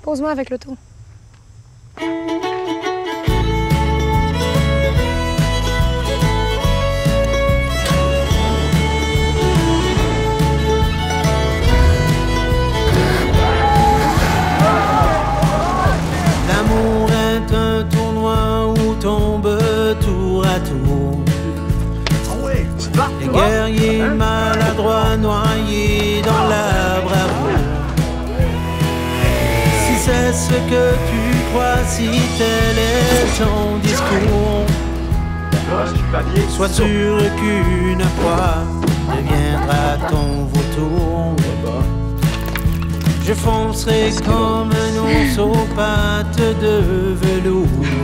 Pose-moi avec l'auto. L'amour est un tournoi où tombe tour à tour. Les guerriers maladroits noyés dans la bravoure. Si c'est ce que tu crois, si tel est ton discours, sois sûr qu'une fois deviendra ton vautour. Je foncerai comme un ours aux pattes de velours.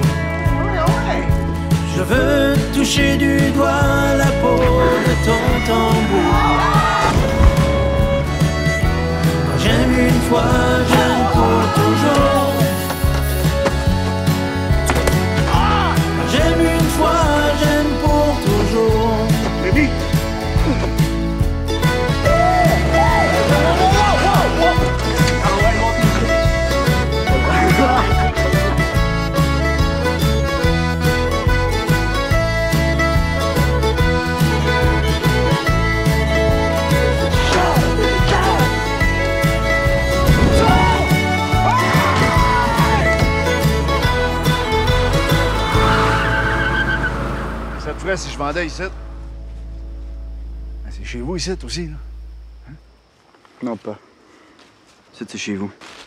Je veux toucher du doigt la peau de ton tambour. J'aime une fois, j'aime pour toujours. J'aime une fois, j'aime pour toujours. Baby. Ça te ferait si je vendais ici? C'est chez vous ici aussi, là? Hein? Non, pas. C'est chez vous.